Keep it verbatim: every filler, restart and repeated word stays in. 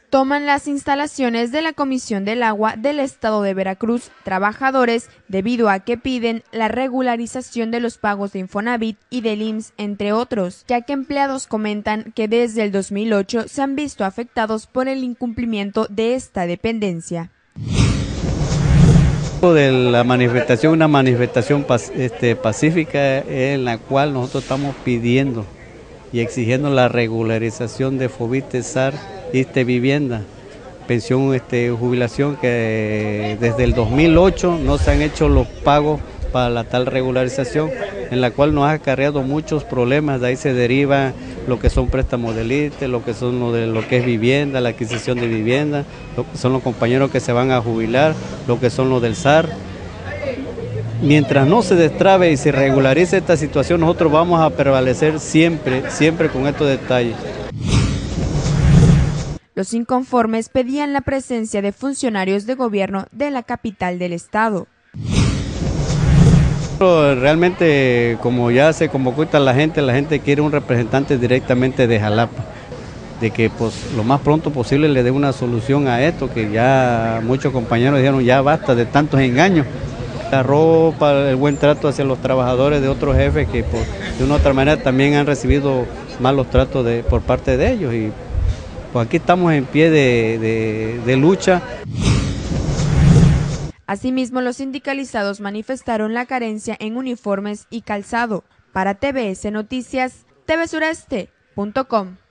toman las instalaciones de la Comisión del Agua del Estado de Veracruz trabajadores debido a que piden la regularización de los pagos de Infonavit y del I M S S, entre otros, ya que empleados comentan que desde el dos mil ocho se han visto afectados por el incumplimiento de esta dependencia. De la manifestación, una manifestación este, pacífica en la cual nosotros estamos pidiendo y exigiendo la regularización de Fovit, SAR, Iste Vivienda, pensión, este, jubilación, que desde el dos mil ocho no se han hecho los pagos para la tal regularización, en la cual nos ha acarreado muchos problemas. De ahí se deriva lo que son préstamos del Iste, lo que son lo de lo que es vivienda, la adquisición de vivienda, lo que son los compañeros que se van a jubilar, lo que son los del SAR. Mientras no se destrabe y se regularice esta situación, nosotros vamos a prevalecer siempre, siempre con estos detalles. Los inconformes pedían la presencia de funcionarios de gobierno de la capital del estado. Realmente, como ya se convocó a la gente, la gente quiere un representante directamente de Jalapa, de que pues lo más pronto posible le dé una solución a esto, que ya muchos compañeros dijeron ya basta de tantos engaños. La ropa, el buen trato hacia los trabajadores de otros jefes que pues, de una u otra manera también han recibido malos tratos de, por parte de ellos, y pues aquí estamos en pie de, de, de lucha. Asimismo, los sindicalizados manifestaron la carencia en uniformes y calzado. Para T V S Noticias, T V Sureste punto com.